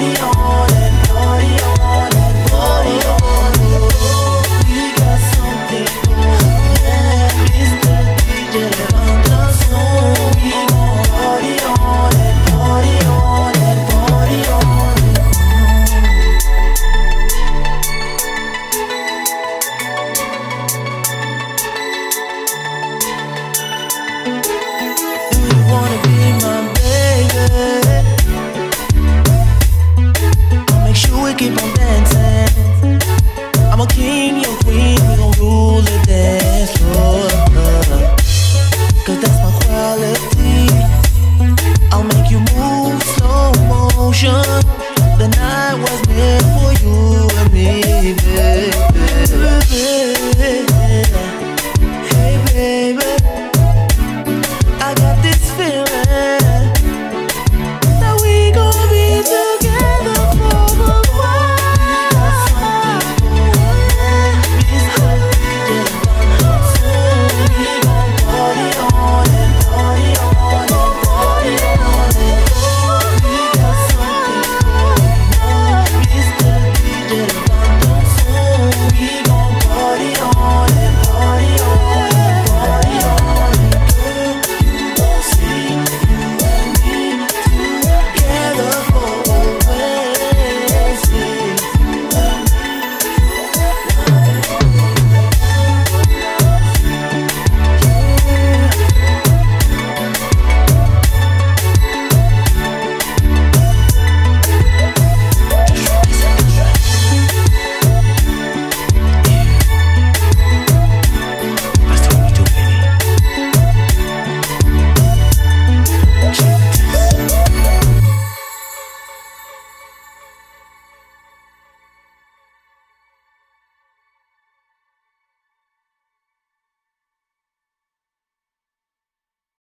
party on and party on and party on. We got something going. Mr. DJ on the song. We gon' party on and party on and party on. Do you wanna be my baby? I'll make sure we keep on dancing. I'm a king, your queen, we gon' rule the dance floor. Cause that's my quality. I'll make you move slow motion.